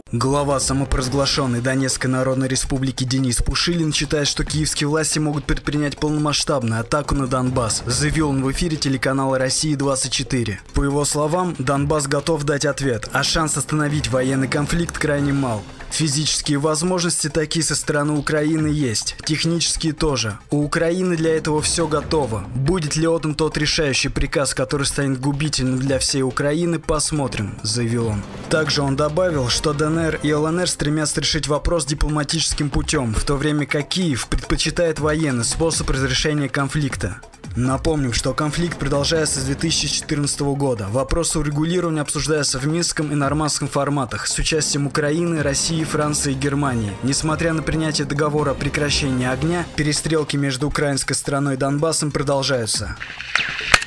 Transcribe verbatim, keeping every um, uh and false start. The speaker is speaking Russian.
Глава самопровозглашенной Донецкой Народной Республики Денис Пушилин считает, что киевские власти могут предпринять полномасштабную атаку на Донбасс, заявил он в эфире телеканала «Россия двадцать четыре». По его словам, Донбасс готов дать ответ, а шанс остановить военный конфликт крайне мал. Физические возможности такие со стороны Украины есть, технические тоже. У Украины для этого все готово. Будет ли отдан тот решающий приказ, который станет губительным для всей Украины, посмотрим, заявил он. Также он добавил, что ДНР и ЛНР стремятся решить вопрос дипломатическим путем, в то время как Киев предпочитает военный способ разрешения конфликта. Напомним, что конфликт продолжается с две тысячи четырнадцатого года. Вопрос урегулирования обсуждается в минском и нормандском форматах с участием Украины, России, Франции и Германии. Несмотря на принятие договора о прекращении огня, перестрелки между украинской стороной и Донбассом продолжаются.